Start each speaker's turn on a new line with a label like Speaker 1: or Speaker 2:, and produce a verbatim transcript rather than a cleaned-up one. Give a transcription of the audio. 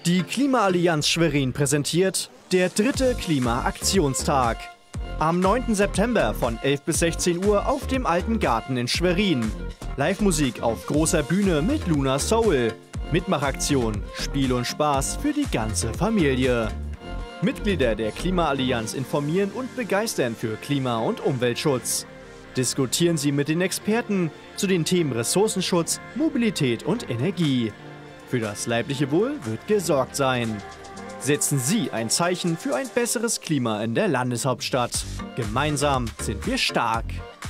Speaker 1: Die Klimaallianz Schwerin präsentiert der dritte Klimaaktionstag. Am neunten September von elf bis sechzehn Uhr auf dem Alten Garten in Schwerin. Live-Musik auf großer Bühne mit Luna Soul. Mitmachaktion, Spiel und Spaß für die ganze Familie. Mitglieder der Klimaallianz informieren und begeistern für Klima- und Umweltschutz. Diskutieren Sie mit den Experten zu den Themen Ressourcenschutz, Mobilität und Energie. Für das leibliche Wohl wird gesorgt sein. Setzen Sie ein Zeichen für ein besseres Klima in der Landeshauptstadt. Gemeinsam sind wir stark.